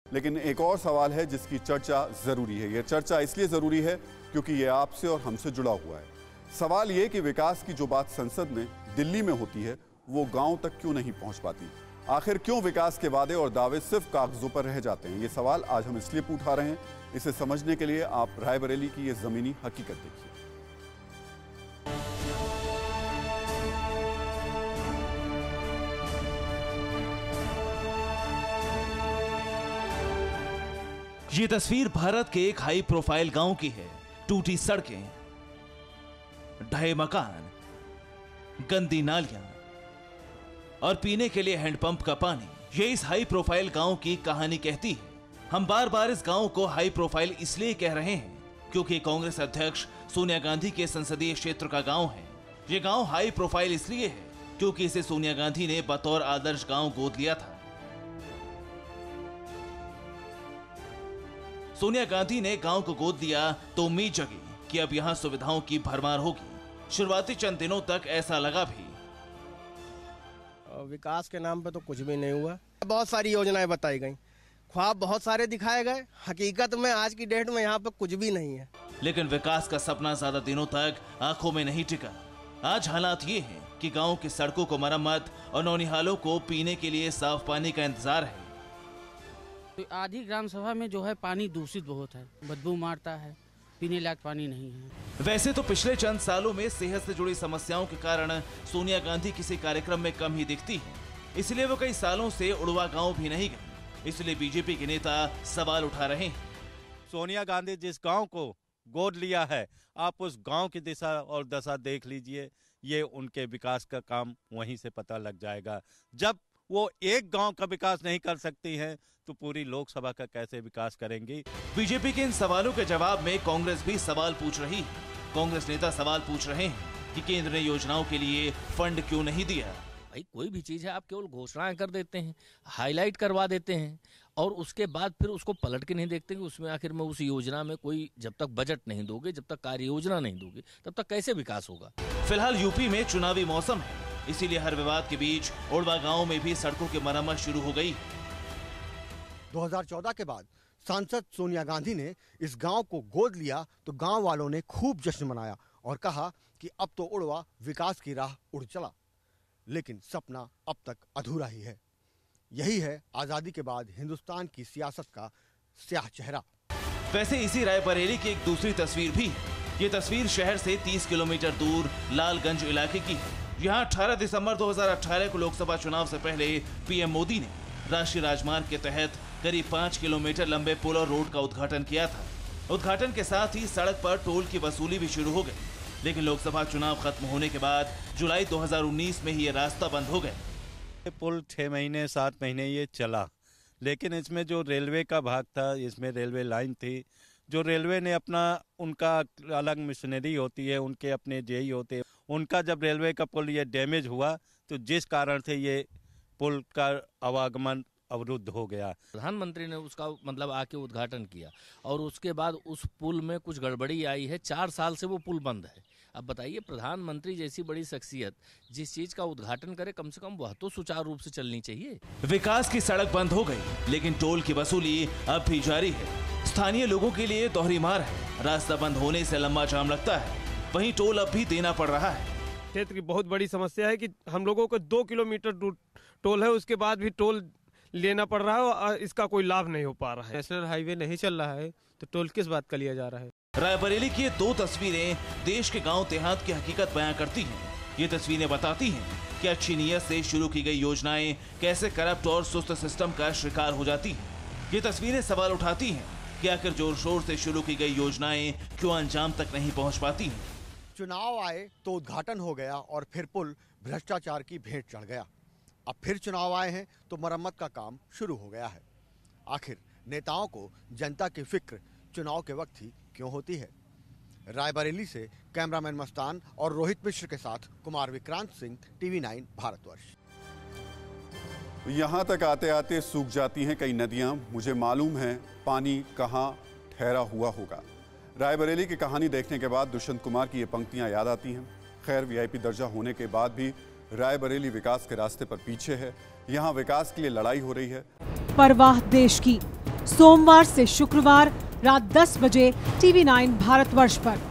लेकिन एक और सवाल है जिसकी चर्चा जरूरी है। यह चर्चा इसलिए जरूरी है क्योंकि यह आपसे और हमसे जुड़ा हुआ है। सवाल यह कि विकास की जो बात संसद में दिल्ली में होती है वो गांव तक क्यों नहीं पहुंच पाती। आखिर क्यों विकास के वादे और दावे सिर्फ कागजों पर रह जाते हैं। ये सवाल आज हम इसलिए उठा रहे हैं। इसे समझने के लिए आप रायबरेली की ये जमीनी हकीकत देखिए। ये तस्वीर भारत के एक हाई प्रोफाइल गांव की है। टूटी सड़कें, ढहे मकान, गंदी नालियां और पीने के लिए हैंडपंप का पानी, ये इस हाई प्रोफाइल गांव की कहानी कहती है। हम बार बार इस गांव को हाई प्रोफाइल इसलिए कह रहे हैं क्योंकि कांग्रेस अध्यक्ष सोनिया गांधी के संसदीय क्षेत्र का गांव है। ये गांव हाई प्रोफाइल इसलिए है क्योंकि इसे सोनिया गांधी ने बतौर आदर्श गांव गोद लिया था। सोनिया गांधी ने गांव को गोद लिया तो उम्मीद जगी कि अब यहां सुविधाओं की भरमार होगी। शुरुआती चंद दिनों तक ऐसा लगा भी। विकास के नाम पे तो कुछ भी नहीं हुआ। बहुत सारी योजनाएं बताई गई, ख्वाब बहुत सारे दिखाए गए, हकीकत में आज की डेट में यहाँ पे कुछ भी नहीं है। लेकिन विकास का सपना ज्यादा दिनों तक आंखों में नहीं टिका। आज हालात ये हैं कि गांव की सड़कों को मरम्मत और नौनिहालों को पीने के लिए साफ पानी का इंतजार है। आधी ग्राम सभा में जो है पानी दूषित बहुत है, बदबू मारता है, पीने लायक पानी नहीं है। वैसे तो पिछले चंद सालों में सेहत से जुड़ी समस्याओं के कारण सोनिया गांधी किसी कार्यक्रम में कम ही दिखती है, इसलिए वो कई सालों से उड़वा गांव भी नहीं गई। इसलिए बीजेपी के नेता सवाल उठा रहे हैं। सोनिया गांधी जिस गांव को गोद लिया है, आप उस गांव की दिशा और दशा देख लीजिए। ये उनके विकास का काम वहीं से पता लग जाएगा। जब वो एक गांव का विकास नहीं कर सकती हैं तो पूरी लोकसभा का कैसे विकास करेंगी। बीजेपी के इन सवालों के जवाब में कांग्रेस भी सवाल पूछ रही है। कांग्रेस नेता सवाल पूछ रहे हैं कि केंद्र ने योजनाओं के लिए फंड क्यों नहीं दिया। भाई कोई भी चीज है आप केवल घोषणाएं कर देते हैं, हाईलाइट करवा देते हैं और उसके बाद फिर उसको पलट के नहीं देखते कि उसमें आखिर में उस योजना में कोई, जब तक बजट नहीं दोगे, जब तक कार्य योजना नहीं दोगे, तब तक कैसे विकास होगा। फिलहाल यूपी में चुनावी मौसम है, इसीलिए हर विवाद के बीच उड़वा गांव में भी सड़कों की मरम्मत शुरू हो गई। 2014 के बाद सांसद सोनिया गांधी ने इस गांव को गोद लिया तो गांव वालों ने खूब जश्न मनाया और कहा कि अब तो उड़वा विकास की राह उड़ चला। लेकिन सपना अब तक अधूरा ही है। यही है आजादी के बाद हिंदुस्तान की सियासत का स्याह चेहरा। वैसे इसी रायबरेली की एक दूसरी तस्वीर भी है। ये तस्वीर शहर से 30 किलोमीटर दूर लालगंज इलाके की है। यहाँ 18 दिसंबर 2018 को लोकसभा चुनाव से पहले पीएम मोदी ने राष्ट्रीय राजमार्ग के तहत करीब 5 किलोमीटर लंबे पुल और रोड का उद्घाटन किया था। उद्घाटन के साथ ही सड़क पर टोल की वसूली भी शुरू हो गई। लेकिन लोकसभा चुनाव खत्म होने के बाद जुलाई 2019 में ही ये रास्ता बंद हो गया। पुल 6 महीने 7 महीने ये चला, लेकिन इसमें जो रेलवे का भाग था, इसमें रेलवे लाइन थी, जो रेलवे ने अपना, उनका अलग मशीनरी होती है, उनके अपने जेई होते हैं, उनका जब रेलवे का पुल ये डैमेज हुआ तो जिस कारण से ये पुल का आवागमन अवरुद्ध हो गया। प्रधानमंत्री ने उसका मतलब आके उद्घाटन किया और उसके बाद उस पुल में कुछ गड़बड़ी आई है। 4 साल से वो पुल बंद है। अब बताइए, प्रधानमंत्री जैसी बड़ी शख्सियत जिस चीज का उद्घाटन करे, कम से कम वह तो सुचारू रूप से चलनी चाहिए। विकास की सड़क बंद हो गई, लेकिन टोल की वसूली अब भी जारी है। स्थानीय लोगों के लिए दोहरी मार है। रास्ता बंद होने से लंबा जाम लगता है, वहीं टोल अब भी देना पड़ रहा है। क्षेत्र की बहुत बड़ी समस्या है कि हम लोगों को 2 किलोमीटर दूर टोल है, उसके बाद भी टोल लेना पड़ रहा है और इसका कोई लाभ नहीं हो पा रहा है। नेशनल हाईवे नहीं चल रहा है तो टोल किस बात का लिया जा रहा है। रायबरेली की ये 2 तस्वीरें देश के गांव देहात की हकीकत बयां करती हैं। ये तस्वीरें बताती हैं कि अच्छी नीयत से शुरू की गई योजनाएं कैसे करप्ट और सुस्त सिस्टम का शिकार हो जाती हैं। ये तस्वीरें सवाल उठाती हैं कि आखिर जोर शोर से शुरू की गई योजनाएं क्यों अंजाम तक नहीं पहुंच पाती हैं। चुनाव आए तो उद्घाटन हो गया और फिर पुल भ्रष्टाचार की भेंट चढ़ गया। अब फिर चुनाव आए हैं तो मरम्मत का काम शुरू हो गया है। आखिर नेताओं को जनता की फिक्र चुनाव के वक्त ही क्यों होती है। रायबरेली से कैमरामैन मस्तान और रोहित मिश्र के साथ कुमार विक्रांत सिंह, TV9 भारतवर्ष। यहाँ तक आते आते सूख जाती हैं कई नदियाँ। मुझे मालूम है पानी कहाँ ठहरा हुआ होगा। रायबरेली की कहानी देखने के बाद दुष्यंत कुमार की ये पंक्तियाँ याद आती हैं। खैर, VIP दर्जा होने के बाद भी रायबरेली विकास के रास्ते पर पीछे है। यहाँ विकास के लिए लड़ाई हो रही है। परवाह देश की, सोमवार से शुक्रवार रात 10 बजे TV9 भारतवर्ष पर।